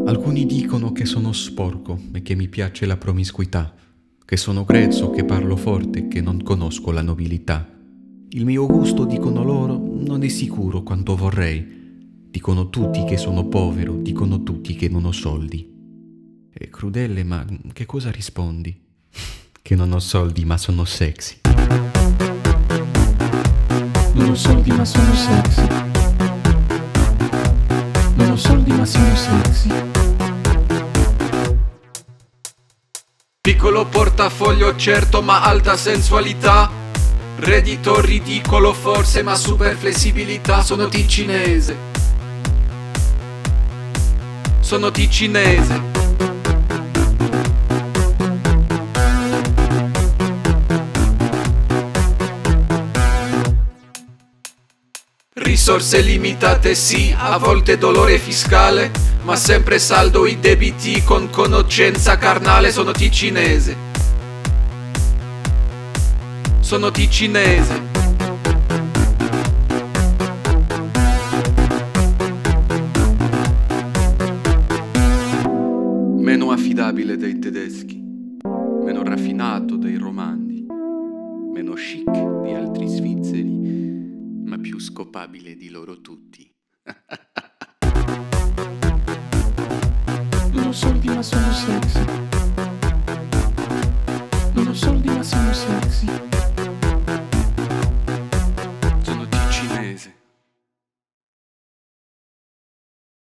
Alcuni dicono che sono sporco e che mi piace la promiscuità, che sono grezzo, che parlo forte, che non conosco la nobiltà. Il mio gusto, dicono loro, non è sicuro quanto vorrei. Dicono tutti che sono povero, dicono tutti che non ho soldi. È crudele, ma che cosa rispondi? Che non ho soldi, ma sono sexy. Non ho soldi ma sono sexy. Non ho soldi ma sono sexy. Piccolo portafoglio certo ma alta sensualità. Reddito ridicolo forse ma super flessibilità. Sono ticinese. Sono ticinese. Risorse limitate sì, a volte dolore fiscale, ma sempre saldo i debiti con conoscenza carnale. Sono ticinese. Sono ticinese. Meno affidabile dei tedeschi, meno raffinato dei romani, meno chic di altri svizzeri, ma più scopabile di loro tutti. Non ho soldi ma sono sexy.